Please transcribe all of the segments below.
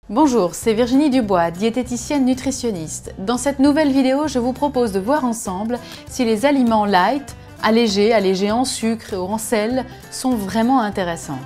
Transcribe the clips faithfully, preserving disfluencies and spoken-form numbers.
Bonjour, c'est Virginie Dubois, diététicienne nutritionniste. Dans cette nouvelle vidéo, je vous propose de voir ensemble si les aliments light, allégés, allégés en sucre ou en sel, sont vraiment intéressants.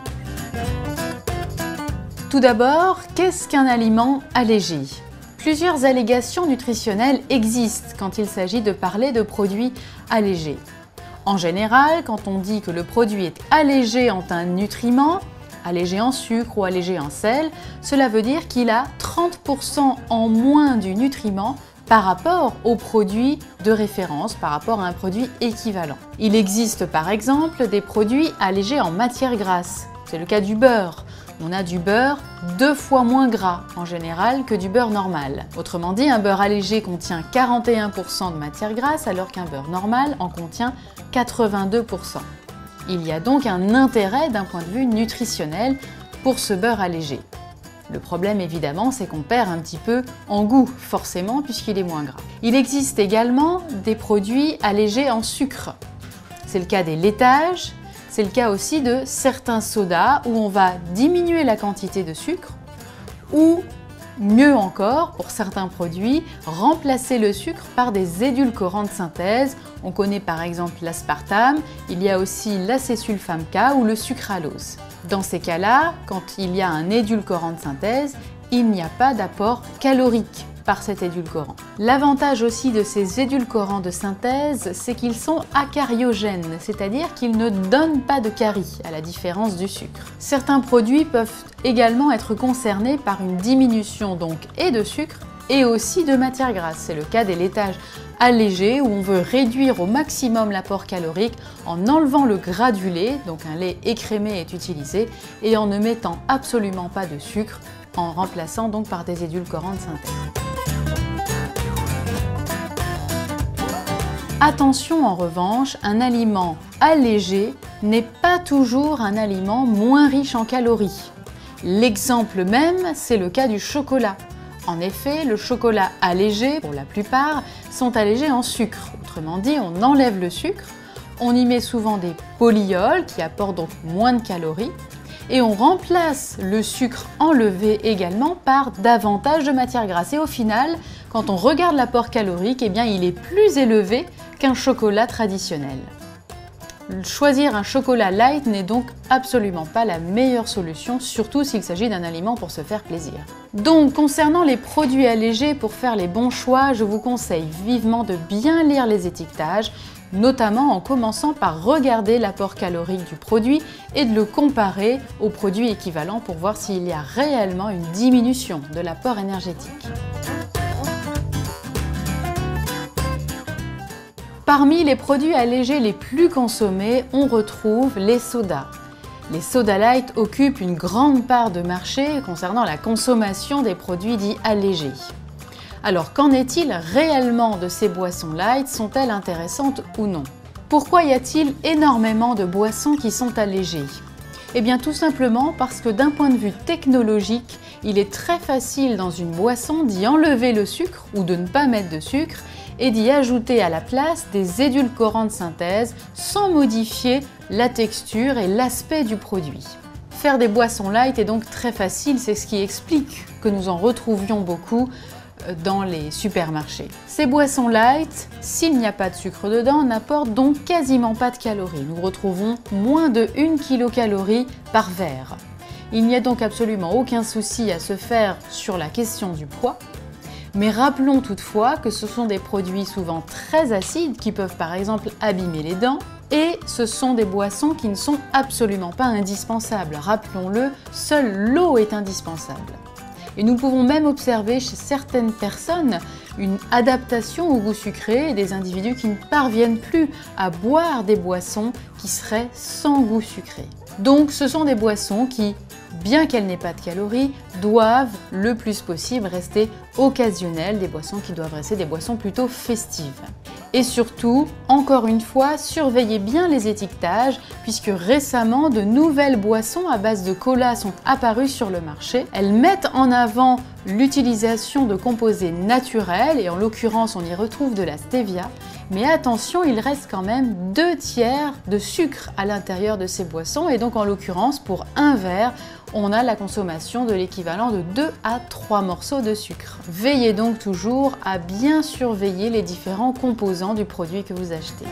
Tout d'abord, qu'est-ce qu'un aliment allégé? Plusieurs allégations nutritionnelles existent quand il s'agit de parler de produits allégés. En général, quand on dit que le produit est allégé en un nutriment, allégé en sucre ou allégé en sel, cela veut dire qu'il a trente pour cent en moins du nutriment par rapport au produit de référence, par rapport à un produit équivalent. Il existe par exemple des produits allégés en matière grasse. C'est le cas du beurre. On a du beurre deux fois moins gras en général que du beurre normal. Autrement dit, un beurre allégé contient quarante et un pour cent de matière grasse alors qu'un beurre normal en contient quatre-vingt-deux pour cent. Il y a donc un intérêt d'un point de vue nutritionnel pour ce beurre allégé. Le problème évidemment, c'est qu'on perd un petit peu en goût, forcément, puisqu'il est moins gras. Il existe également des produits allégés en sucre. C'est le cas des laitages, c'est le cas aussi de certains sodas où on va diminuer la quantité de sucre ou, mieux encore, pour certains produits, remplacer le sucre par des édulcorants de synthèse. On connaît par exemple l'aspartame, il y a aussi l'acésulfame K ou le sucralose. Dans ces cas-là, quand il y a un édulcorant de synthèse, il n'y a pas d'apport calorique par cet édulcorant. L'avantage aussi de ces édulcorants de synthèse, c'est qu'ils sont acariogènes, c'est-à-dire qu'ils ne donnent pas de caries, à la différence du sucre. Certains produits peuvent également être concernés par une diminution donc et de sucre et aussi de matière grasse. C'est le cas des laitages allégés où on veut réduire au maximum l'apport calorique en enlevant le gras du lait, donc un lait écrémé est utilisé, et en ne mettant absolument pas de sucre, en remplaçant donc par des édulcorants de synthèse. Attention en revanche, un aliment allégé n'est pas toujours un aliment moins riche en calories. L'exemple même, c'est le cas du chocolat. En effet, le chocolat allégé, pour la plupart, sont allégés en sucre. Autrement dit, on enlève le sucre, on y met souvent des polyols qui apportent donc moins de calories et on remplace le sucre enlevé également par davantage de matière grasse. Et au final, quand on regarde l'apport calorique, eh bien, il est plus élevé qu'un chocolat traditionnel. Choisir un chocolat light n'est donc absolument pas la meilleure solution, surtout s'il s'agit d'un aliment pour se faire plaisir. Donc, concernant les produits allégés, pour faire les bons choix, je vous conseille vivement de bien lire les étiquetages, notamment en commençant par regarder l'apport calorique du produit et de le comparer aux produits équivalents pour voir s'il y a réellement une diminution de l'apport énergétique. Parmi les produits allégés les plus consommés, on retrouve les sodas. Les sodas light occupent une grande part de marché concernant la consommation des produits dits allégés. Alors, qu'en est-il réellement de ces boissons light? Sont-elles intéressantes ou non? Pourquoi y a-t-il énormément de boissons qui sont allégées? Eh bien, tout simplement parce que d'un point de vue technologique, il est très facile dans une boisson d'y enlever le sucre ou de ne pas mettre de sucre et d'y ajouter à la place des édulcorants de synthèse sans modifier la texture et l'aspect du produit. Faire des boissons light est donc très facile, c'est ce qui explique que nous en retrouvions beaucoup dans les supermarchés. Ces boissons light, s'il n'y a pas de sucre dedans, n'apportent donc quasiment pas de calories. Nous retrouvons moins de une kilocalorie par verre. Il n'y a donc absolument aucun souci à se faire sur la question du poids. Mais rappelons toutefois que ce sont des produits souvent très acides qui peuvent par exemple abîmer les dents et ce sont des boissons qui ne sont absolument pas indispensables. Rappelons-le, seule l'eau est indispensable. Et nous pouvons même observer chez certaines personnes une adaptation au goût sucré et des individus qui ne parviennent plus à boire des boissons qui seraient sans goût sucré. Donc ce sont des boissons qui, bien qu'elles n'aient pas de calories, doivent le plus possible rester occasionnelles, des boissons qui doivent rester des boissons plutôt festives. Et surtout, encore une fois, surveillez bien les étiquetages puisque récemment de nouvelles boissons à base de cola sont apparues sur le marché. Elles mettent en avant l'utilisation de composés naturels et en l'occurrence on y retrouve de la stevia. Mais attention, il reste quand même deux tiers de sucre à l'intérieur de ces boissons et donc en l'occurrence pour un verre, on a la consommation de l'équivalent de deux à trois morceaux de sucre. Veillez donc toujours à bien surveiller les différents composants du produit que vous achetez.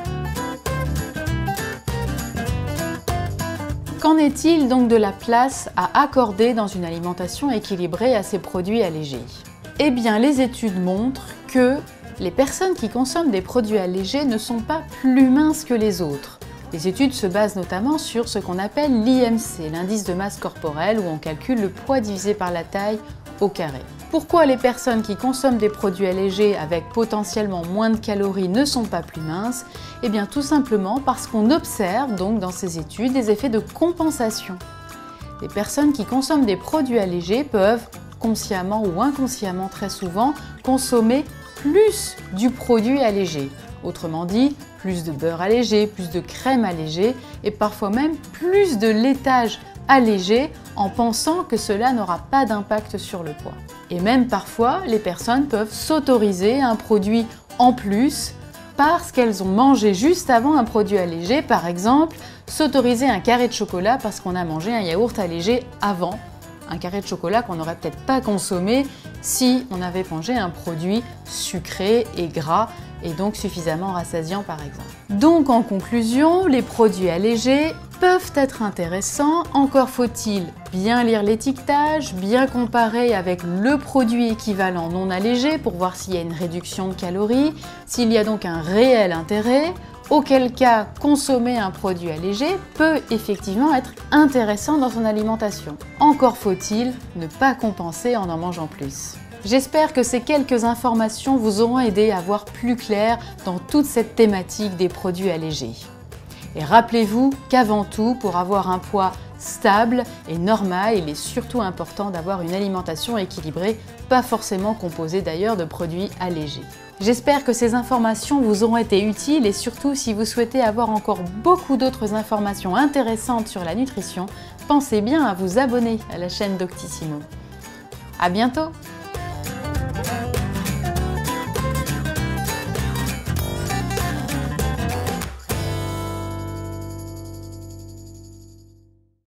Qu'en est-il donc de la place à accorder dans une alimentation équilibrée à ces produits allégés? Eh bien, les études montrent que les personnes qui consomment des produits allégés ne sont pas plus minces que les autres. Les études se basent notamment sur ce qu'on appelle l'I M C, l'indice de masse corporelle, où on calcule le poids divisé par la taille au carré. Pourquoi les personnes qui consomment des produits allégés avec potentiellement moins de calories ne sont pas plus minces? Eh bien tout simplement parce qu'on observe donc dans ces études des effets de compensation. Les personnes qui consomment des produits allégés peuvent, consciemment ou inconsciemment très souvent, consommer plus du produit allégé. Autrement dit, plus de beurre allégé, plus de crème allégée et parfois même plus de laitage allégé en pensant que cela n'aura pas d'impact sur le poids. Et même parfois, les personnes peuvent s'autoriser un produit en plus parce qu'elles ont mangé juste avant un produit allégé, par exemple, s'autoriser un carré de chocolat parce qu'on a mangé un yaourt allégé avant. Un carré de chocolat qu'on n'aurait peut-être pas consommé si on avait mangé un produit sucré et gras et donc suffisamment rassasiant par exemple. Donc en conclusion, les produits allégés peuvent être intéressants, encore faut-il bien lire l'étiquetage, bien comparer avec le produit équivalent non allégé pour voir s'il y a une réduction de calories, s'il y a donc un réel intérêt, auquel cas consommer un produit allégé peut effectivement être intéressant dans son alimentation. Encore faut-il ne pas compenser en en mangeant plus. J'espère que ces quelques informations vous auront aidé à voir plus clair dans toute cette thématique des produits allégés. Et rappelez-vous qu'avant tout, pour avoir un poids stable et normal, il est surtout important d'avoir une alimentation équilibrée, pas forcément composée d'ailleurs de produits allégés. J'espère que ces informations vous auront été utiles et surtout si vous souhaitez avoir encore beaucoup d'autres informations intéressantes sur la nutrition, pensez bien à vous abonner à la chaîne Doctissimo. À bientôt!